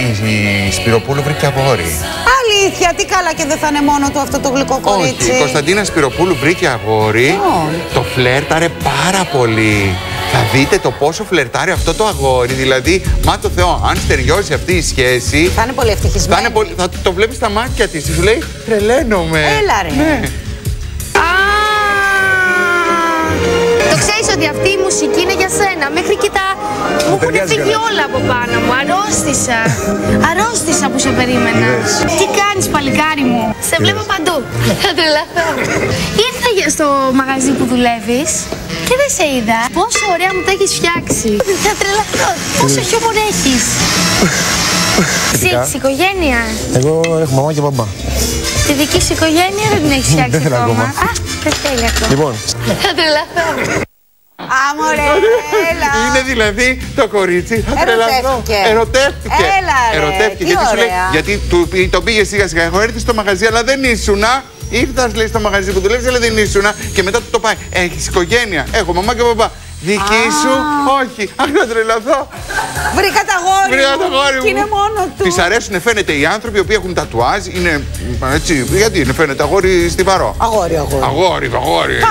η Σπυροπούλου βρήκε αγόρι. Αλήθεια, τι καλά και δεν θα είναι μόνο του αυτό το γλυκό κορίτσι. Όχι, η Κωνσταντίνα Σπυροπούλου βρήκε αγόρι. Το φλέρταρε πάρα πολύ. Θα δείτε το πόσο φλερτάρει αυτό το αγόρι. Δηλαδή, μα το Θεό, αν στεριώσει αυτή η σχέση. Θα είναι πολύ ευτυχισμένη. Θα το βλέπει στα μάτια της. Σου λέει τρελαίνομαι. Έλα ρε. Ναι. Το ξέρεις ότι αυτή η μουσική είναι για σένα. Μέχρι και τα... μου έχουν φύγει όλα από πάνω μου. Αρρώστησα. Αρρώστησα που σε περίμενα. Τι κάνεις, παλικάρι μου? Σε βλέπω παντού. Θα τρελαθώ. Ήρθα στο μαγαζί που δουλεύεις και δεν σε είδα. Πόσο ωραία μου τα έχεις φτιάξει. Θα τρελαθώ. Πόσο χιούμορ έχεις. Εσύ έχεις οικογένεια? Εγώ έχω μαμά και μπαμπά. Τη δική σου οικογένεια δεν την έχεις φτιάξει ακόμα? Α, δεν θέλει ακόμα. Λοιπόν. Θα τρελαθώ. Αμωρέ, έλα. Είναι δηλαδή το κορίτσι. Θα τρελαθώ. Ερωτεύτηκε. Έλα ρε, Ερωτεύτηκε. τι Γιατί σου λέει, ωραία. γιατί το πήγε σιγά σιγά. Έχω έρθει στο μαγαζί, αλλά δεν ήσουνα. Ήρθα, λέει, στο μαγαζί που δουλεύει, αλλά δεν ήσουνα. Και μετά του το πάει. Έχεις οικογένεια? Έχω μαμά και μπαμπά. Δική σου? Όχι. Αχ, θα τρελαθώ. Βρήκα τα γόρι Βρήκα το μου. γόρι μου. Και είναι μόνο του. Της αρέσουν, φαίνεται, οι άνθρωποι οι οποίοι έχουν τατουάζ. Είναι έτσι. Γιατί είναι, φαίνεται αγόρι στιβαρό. Αγόρι. Αγόρι.